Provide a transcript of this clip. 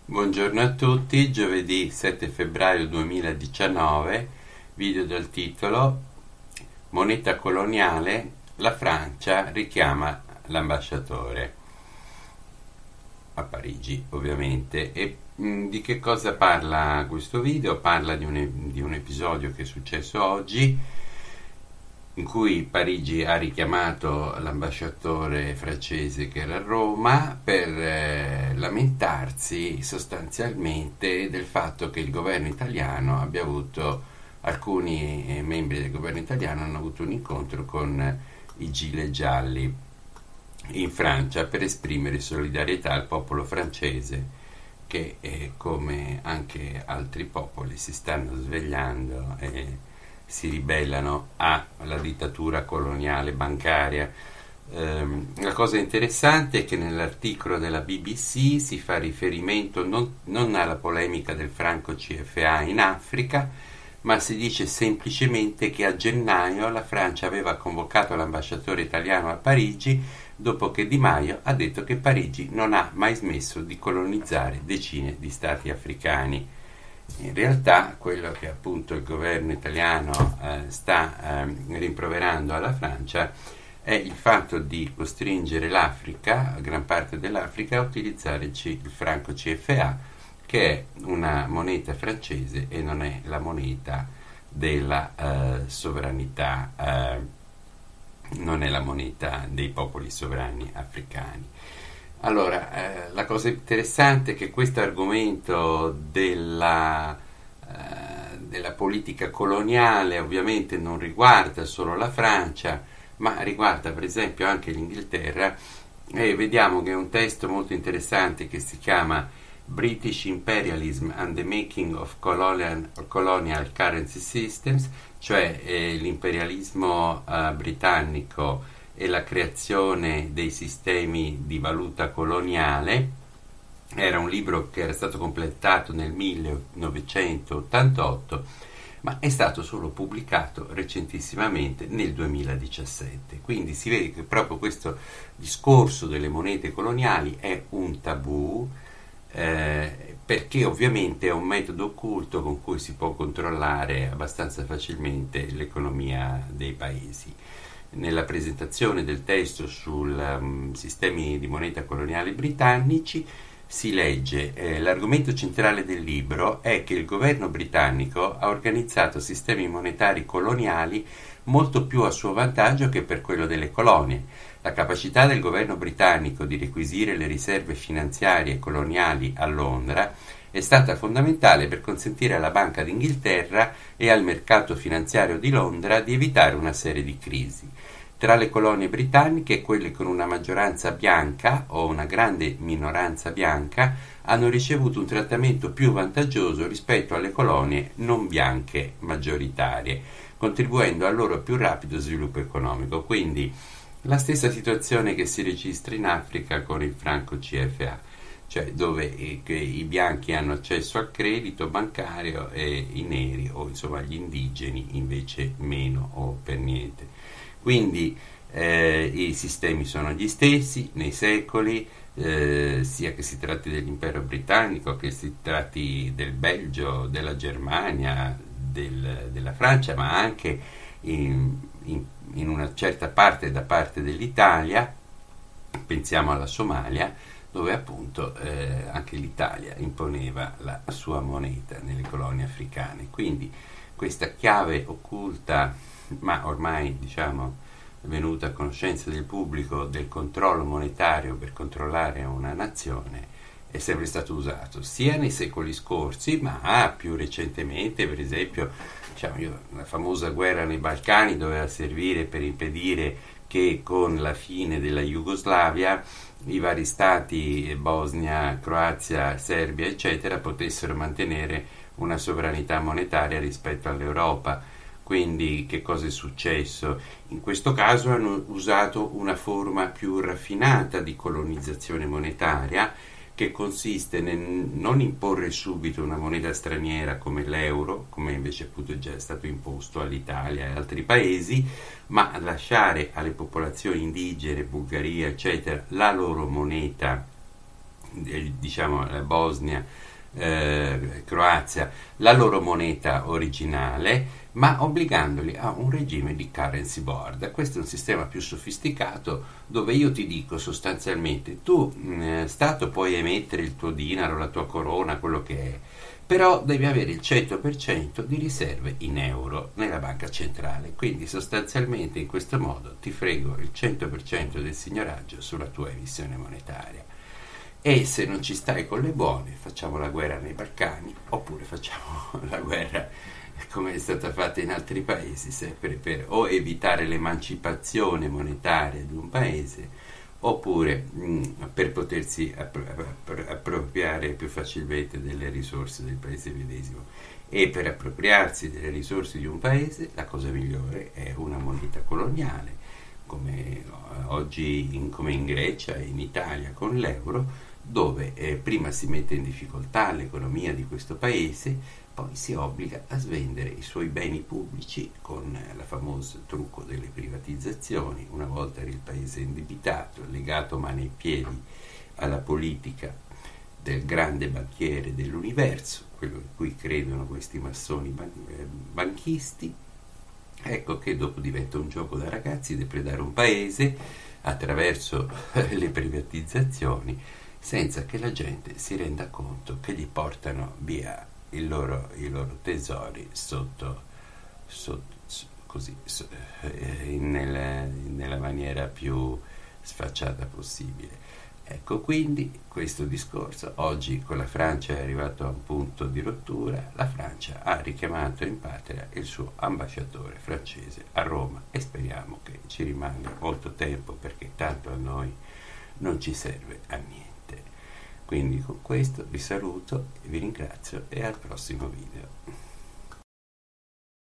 Buongiorno a tutti, giovedì 7 febbraio 2019, video dal titolo Moneta coloniale, la Francia richiama l'ambasciatore a Parigi, ovviamente. Di che cosa parla questo video? Parla di un episodio che è successo oggi, in cui Parigi ha richiamato l'ambasciatore francese che era a Roma per lamentarsi sostanzialmente del fatto che il governo italiano abbia avuto, alcuni membri del governo italiano hanno avuto un incontro con i gilet gialli in Francia per esprimere solidarietà al popolo francese che come anche altri popoli si stanno svegliando e si ribellano alla dittatura coloniale bancaria. La cosa interessante è che nell'articolo della BBC si fa riferimento non alla polemica del franco CFA in Africa, ma si dice semplicemente che a gennaio la Francia aveva convocato l'ambasciatore italiano a Parigi dopo che Di Maio ha detto che Parigi non ha mai smesso di colonizzare decine di stati africani. In realtà quello che appunto il governo italiano sta rimproverando alla Francia è il fatto di costringere l'Africa, gran parte dell'Africa, a utilizzare il franco CFA, che è una moneta francese e non è la moneta della sovranità, non è la moneta dei popoli sovrani africani. Allora, la cosa interessante è che questo argomento della politica coloniale ovviamente non riguarda solo la Francia, ma riguarda per esempio anche l'Inghilterra, e vediamo che è un testo molto interessante che si chiama British Imperialism and the Making of Colonial Currency Systems, cioè l'imperialismo britannico e la creazione dei sistemi di valuta coloniale. Era un libro che era stato completato nel 1988, ma è stato solo pubblicato recentissimamente nel 2017. Quindi si vede che proprio questo discorso delle monete coloniali è un tabù, perché ovviamente è un metodo occulto con cui si può controllare abbastanza facilmente l'economia dei paesi. Nella presentazione del testo sul sistemi di moneta coloniali britannici si legge l'argomento centrale del libro è che il governo britannico ha organizzato sistemi monetari coloniali molto più a suo vantaggio che per quello delle colonie. La capacità del governo britannico di requisire le riserve finanziarie coloniali a Londra è stata fondamentale per consentire alla Banca d'Inghilterra e al mercato finanziario di Londra di evitare una serie di crisi. Tra le colonie britanniche, quelle con una maggioranza bianca o una grande minoranza bianca hanno ricevuto un trattamento più vantaggioso rispetto alle colonie non bianche maggioritarie, contribuendo al loro più rapido sviluppo economico. Quindi la stessa situazione che si registra in Africa con il franco CFA, cioè dove i bianchi hanno accesso al credito bancario e i neri o insomma gli indigeni invece meno o per niente. Quindi i sistemi sono gli stessi nei secoli, sia che si tratti dell'impero britannico, che si tratti del Belgio, della Germania, della Francia, ma anche in una certa parte da parte dell'Italia. Pensiamo alla Somalia, dove appunto anche l'Italia imponeva la sua moneta nelle colonie africane. Quindi questa chiave occulta, ma ormai diciamo venuta a conoscenza del pubblico, del controllo monetario per controllare una nazione, è sempre stato usato sia nei secoli scorsi, ma più recentemente, per esempio la famosa guerra nei Balcani doveva servire per impedire che con la fine della Jugoslavia i vari stati, Bosnia, Croazia, Serbia, eccetera, potessero mantenere una sovranità monetaria rispetto all'Europa. Quindi che cosa è successo? In questo caso hanno usato una forma più raffinata di colonizzazione monetaria, che consiste nel non imporre subito una moneta straniera come l'euro, come invece appunto è già stato imposto all'Italia e altri paesi, ma lasciare alle popolazioni indigene, Bulgaria, eccetera, la loro moneta diciamo la Bosnia, Croazia, la loro moneta originale, ma obbligandoli a un regime di currency board. Questo è un sistema più sofisticato dove io ti dico sostanzialmente, tu Stato puoi emettere il tuo dinaro, la tua corona, quello che è, però devi avere il 100% di riserve in euro nella banca centrale, quindi sostanzialmente in questo modo ti frego il 100% del signoraggio sulla tua emissione monetaria. E se non ci stai con le buone, facciamo la guerra nei Balcani, oppure facciamo la guerra come è stata fatta in altri paesi, sempre per o evitare l'emancipazione monetaria di un paese, oppure per potersi appropriare più facilmente delle risorse del paese medesimo. E per appropriarsi delle risorse di un paese, la cosa migliore è una moneta coloniale, come oggi come in Grecia e in Italia con l'euro, dove prima si mette in difficoltà l'economia di questo paese, poi si obbliga a svendere i suoi beni pubblici con il famoso trucco delle privatizzazioni. Una volta era il paese indebitato, legato mani e piedi alla politica del grande banchiere dell'universo, quello in cui credono questi massoni banchisti. Ecco che dopo diventa un gioco da ragazzi depredare un paese attraverso le privatizzazioni, senza che la gente si renda conto che gli portano via i loro tesori nella maniera più sfacciata possibile. Ecco, quindi questo discorso oggi con la Francia è arrivato a un punto di rottura. La Francia ha richiamato in patria il suo ambasciatore francese a Roma e speriamo che ci rimanga molto tempo, perché tanto a noi non ci serve a niente. Quindi con questo vi saluto, vi ringrazio e al prossimo video.